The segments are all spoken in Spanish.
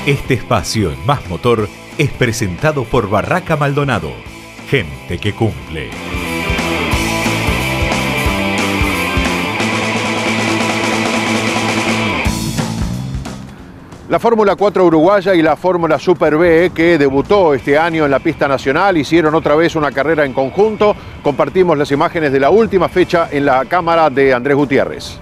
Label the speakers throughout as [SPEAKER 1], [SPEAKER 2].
[SPEAKER 1] Este espacio en Más Motor es presentado por Barraca Maldonado. Gente que cumple.
[SPEAKER 2] La Fórmula 4 uruguaya y la Fórmula Super B, que debutó este año en la pista nacional, hicieron otra vez una carrera en conjunto. Compartimos las imágenes de la última fecha en la cámara de Andrés Gutiérrez.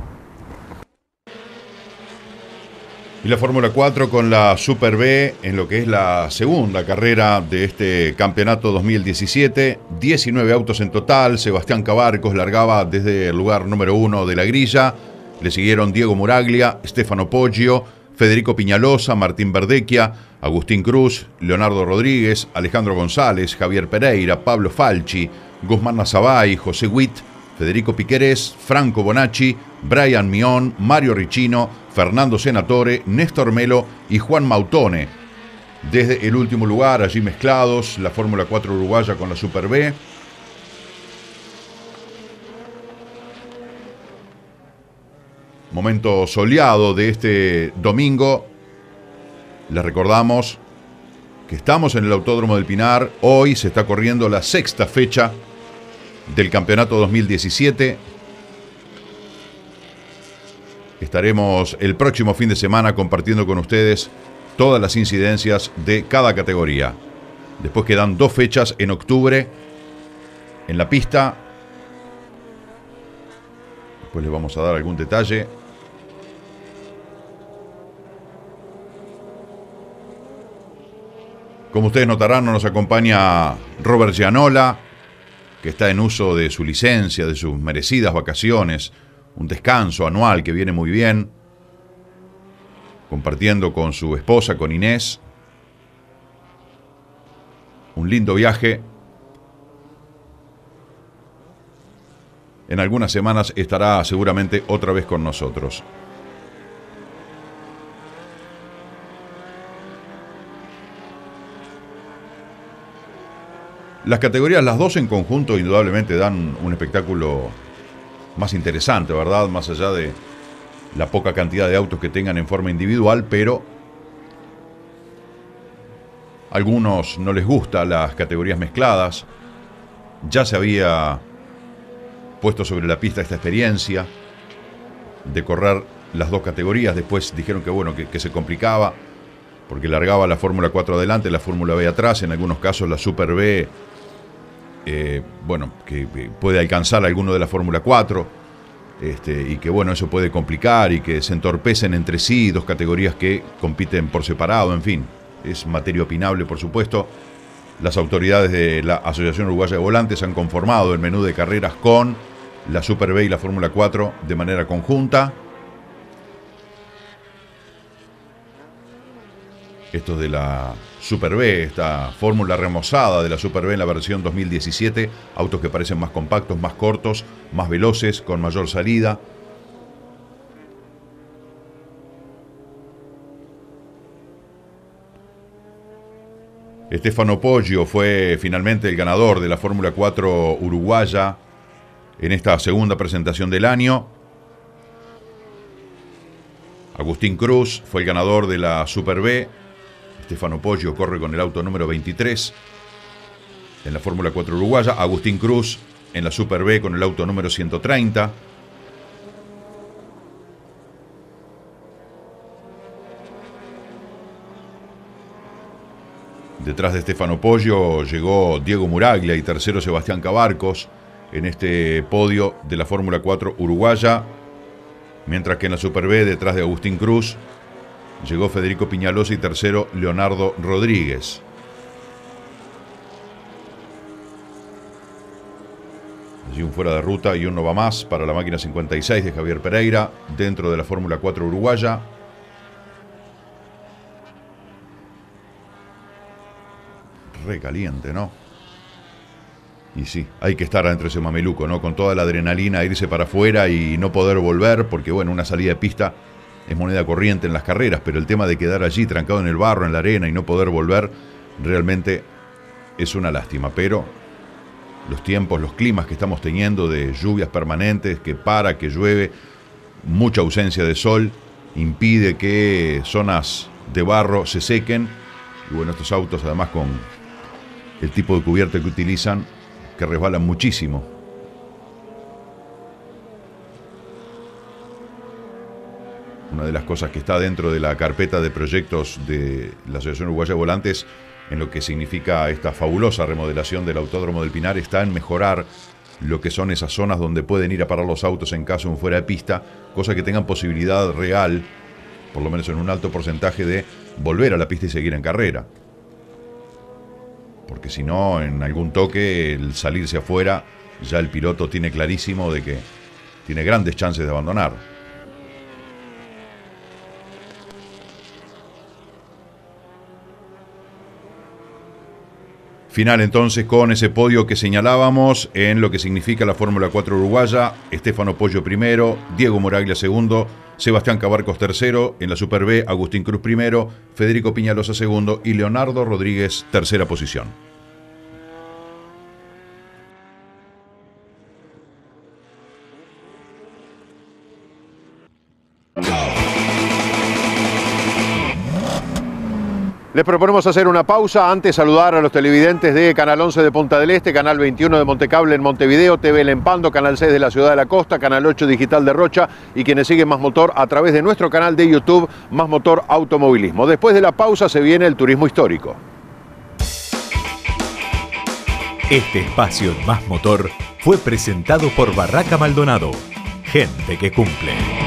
[SPEAKER 3] Y la Fórmula 4 con la Super B en lo que es la segunda carrera de este campeonato 2017. 19 autos en total. Sebastián Cabarcos largaba desde el lugar número 1 de la grilla. Le siguieron Diego Muraglia, Stefano Poggio, Federico Piñalosa, Martín Verdecchia, Agustín Cruz, Leonardo Rodríguez, Alejandro González, Javier Pereira, Pablo Falchi, Guzmán Nazabay, José Witt, Federico Piquerés, Franco Bonacci, Brian Mion, Mario Ricino, Fernando Senatore, Néstor Melo y Juan Mautone. Desde el último lugar, allí mezclados, la Fórmula 4 uruguaya con la Super B. Momento soleado de este domingo. Les recordamos que estamos en el Autódromo del Pinar. Hoy se está corriendo la sexta fecha del campeonato 2017. Estaremos el próximo fin de semana compartiendo con ustedes todas las incidencias de cada categoría. Después quedan 2 fechas en octubre en la pista. Después les vamos a dar algún detalle. Como ustedes notarán, no nos acompaña Robert Gianola, que está en uso de su licencia, de sus merecidas vacaciones, un descanso anual que viene muy bien, compartiendo con su esposa, con Inés, un lindo viaje. En algunas semanas estará seguramente otra vez con nosotros. Las categorías, las dos en conjunto, indudablemente dan un espectáculo más interesante, ¿verdad? Más allá de la poca cantidad de autos que tengan en forma individual, pero a algunos no les gustan las categorías mezcladas. Ya se había puesto sobre la pista esta experiencia de correr las dos categorías. Después dijeron que bueno, que se complicaba porque largaba la Fórmula 4 adelante, la Fórmula B atrás. En algunos casos la Super B que puede alcanzar a alguno de la Fórmula 4, y que bueno, eso puede complicar y que se entorpecen entre sí dos categorías que compiten por separado. En fin, es materia opinable, por supuesto. Las autoridades de la Asociación Uruguaya de Volantes han conformado el menú de carreras con la Super B y la Fórmula 4 de manera conjunta. Esto de la Super B, esta fórmula remozada de la Super B en la versión 2017, autos que parecen más compactos, más cortos, más veloces, con mayor salida. Stefano Poggio fue finalmente el ganador de la Fórmula 4 uruguaya en esta segunda presentación del año. Agustín Cruz fue el ganador de la Super B. Stefano Poggio corre con el auto número 23 en la Fórmula 4 uruguaya. Agustín Cruz en la Super B con el auto número 130. Detrás de Stefano Poggio llegó Diego Muraglia y tercero Sebastián Cabarcos en este podio de la Fórmula 4 uruguaya. Mientras que en la Super B, detrás de Agustín Cruz, llegó Federico Piñalosa y tercero Leonardo Rodríguez. Allí un fuera de ruta y un no va más para la máquina 56 de Javier Pereira dentro de la Fórmula 4 uruguaya. Recaliente, ¿no? Y sí, hay que estar adentro de ese mameluco, ¿no? Con toda la adrenalina, irse para afuera y no poder volver, porque bueno, una salida de pista es moneda corriente en las carreras, pero el tema de quedar allí trancado en el barro, en la arena y no poder volver, realmente es una lástima. Pero los tiempos, los climas que estamos teniendo de lluvias permanentes, que llueve, mucha ausencia de sol, impide que zonas de barro se sequen. Y bueno, estos autos además con el tipo de cubierta que utilizan, que resbalan muchísimo. Una de las cosas que está dentro de la carpeta de proyectos de la Asociación Uruguaya de Volantes, en lo que significa esta fabulosa remodelación del Autódromo del Pinar, está en mejorar lo que son esas zonas donde pueden ir a parar los autos en caso de un fuera de pista, cosa que tengan posibilidad real, por lo menos en un alto porcentaje, de volver a la pista y seguir en carrera. Porque si no, en algún toque, el salirse afuera, ya el piloto tiene clarísimo de que tiene grandes chances de abandonar. Final entonces con ese podio que señalábamos en lo que significa la Fórmula 4 uruguaya. Stefano Pollo primero, Diego Moraglia segundo, Sebastián Cabarcos tercero, en la Super B Agustín Cruz primero, Federico Piñalosa segundo y Leonardo Rodríguez tercera posición.
[SPEAKER 2] Les proponemos hacer una pausa, antes saludar a los televidentes de Canal 11 de Punta del Este, Canal 21 de Montecable en Montevideo, TV El Empando, Canal 6 de la Ciudad de la Costa, Canal 8 Digital de Rocha y quienes siguen Más Motor a través de nuestro canal de YouTube Más Motor Automovilismo. Después de la pausa se viene el turismo histórico.
[SPEAKER 1] Este espacio en Más Motor fue presentado por Barraca Maldonado. Gente que cumple.